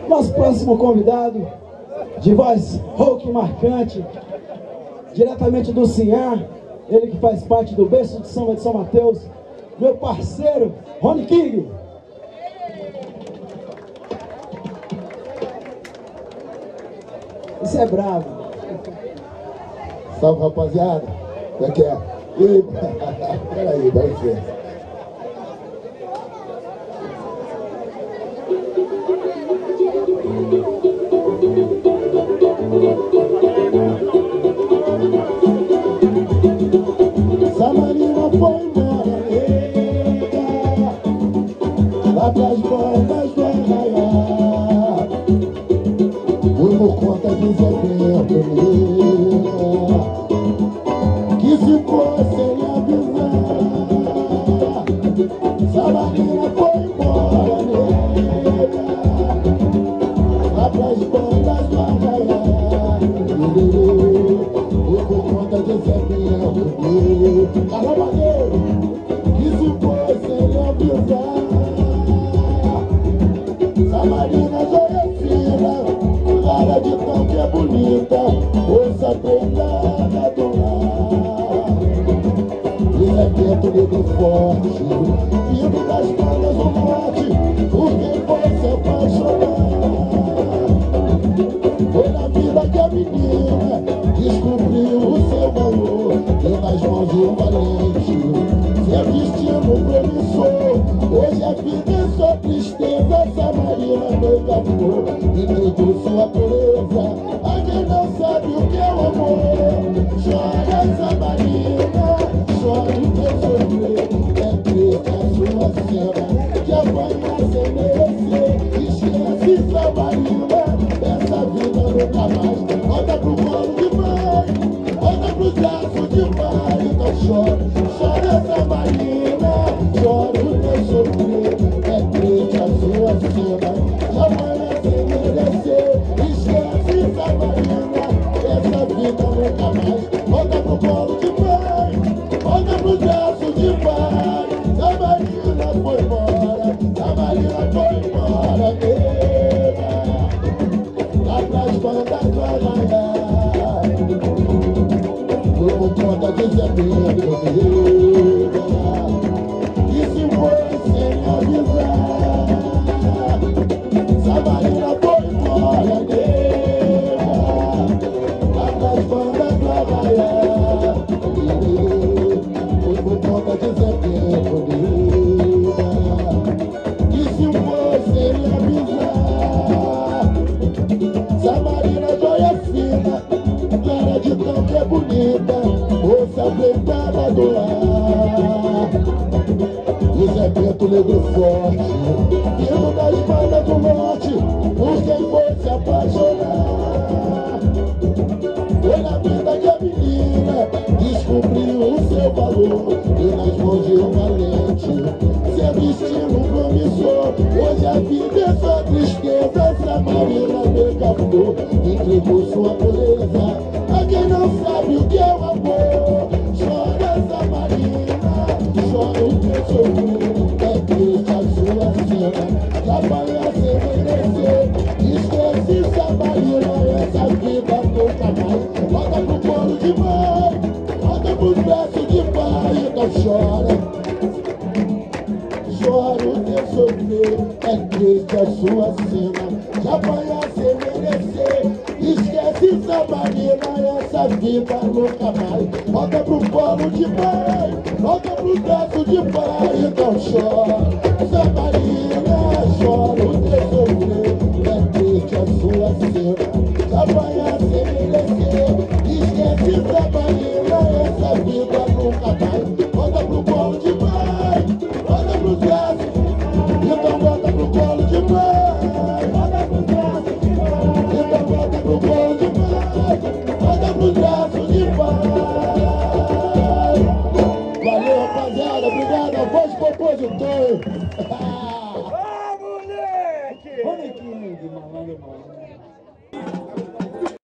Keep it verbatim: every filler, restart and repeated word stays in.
Nosso próximo convidado, de voz rouca e marcante, diretamente do Sinhá, ele que faz parte do berço de samba de São Mateus, meu parceiro, Rony King. Isso é bravo. Salve, rapaziada. Como é que é? E... Peraí, dá licença. Samarina foi embora, nega, lá pras bandas do Arraiá, por conta de Zé Bento, nega, que ficou sem avisar. Samarina foi embora, nega, lá pras bandas do Arraiá, por conta de Zé Bento, carnavalheiro, que se foi sem avisar. Samarina joia fina, cara de tão que é bonita, força treinada do lar. Zé Bento, negro forte, vindo das bandas do norte, por quem foi se apaixonar. Foi na vida que a menina descobriu o seu valor, e nas mãos de um valente, seu destino promissor. Hoje a vida é só tristeza, Samarina nunca foi, entregou sua pureza a quem não sabe o que é o amor. Chora, Samarina, chora o teu sofrer, é triste a sua cena, que apanha sem merecer. Esquece, Samarina, essa vida nunca mais. Volta pro colo de mãe, volta pros braços de pai. Então chora, chora, Samarina, chora o teu sofrer, é triste a sua cena, que apanha sem merecer. Esquece, Samarina, essa vida nunca mais. Volta pro colo de mãe, volta pros braços de pai. Samarina foi embora, Samarina foi embora, nega, lá pras bandas do Arraiá, por conta de Zé Bento, nega, que se foi sem avisar. Samarina foi embora, nega, lá pras bandas do Arraiá, por conta de Zé Bento, nega, que se foi sem avisar. Samarina joia fina, cara de tão que é bonita, moça pleitada do lar. O Zé Bento, negro forte, vindo das bandas do norte, por quem foi se apaixonar. Foi na vida que a menina descobriu o seu valor, e nas mãos de um valente, seu destino promissor. Hoje a vida é só tristeza, Samarina nunca foi, entregou sua pureza a quem não sabe o que é o amor. Chora, Samarina, chora o teu sofrer, é triste a sua cena, que apanha sem merecer. Esquece, Samarina, essa vida nunca mais. Volta pro colo de mãe, volta pros braços de pai. Então chora, chora o teu sofrer, é triste a sua cena, que apanha sem merecer. Esquece, Samarina, essa vida nunca mais. Volta pro colo de mãe, volta pro braço de pai. Então chora, Samarina, chora o teu sofrer, é triste a sua cena, que apanha sem merecer. Esquece, Samarina, essa vida nunca mais. Volta pro colo de mãe, volta pros braços, então volta pro colo de mãe, volta pros braços de pai. Então volta pro colo de mãe, volta pros braços de pai. Valeu, rapaziada, obrigado a voz compositor.